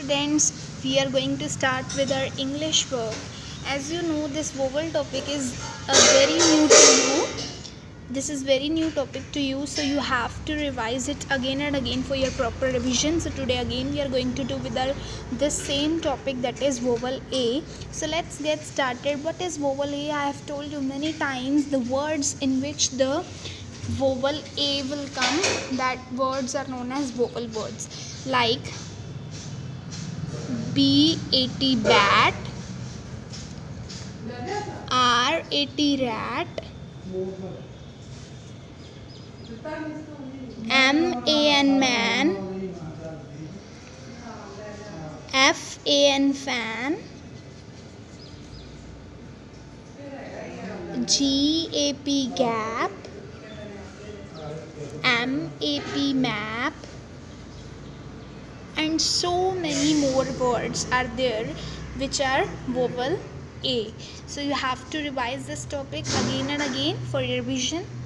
students, we are going to start with our English work. As you know, this vowel topic is very new to you. This is very new topic to you, so you have to revise it again and again for your proper revision. So today again we are going to do with our this same topic, that is vowel A. So let's get started. What is vowel A? I have told you many times the words in which the vowel A will come, that words are known as vowel words, like B-A-T bat, R-A-T rat, M-A-N man, F-A-N fan, G-A-P gap, M-A-P map, and so many more words are there which are vowel A. So you have to revise this topic again and again for your revision.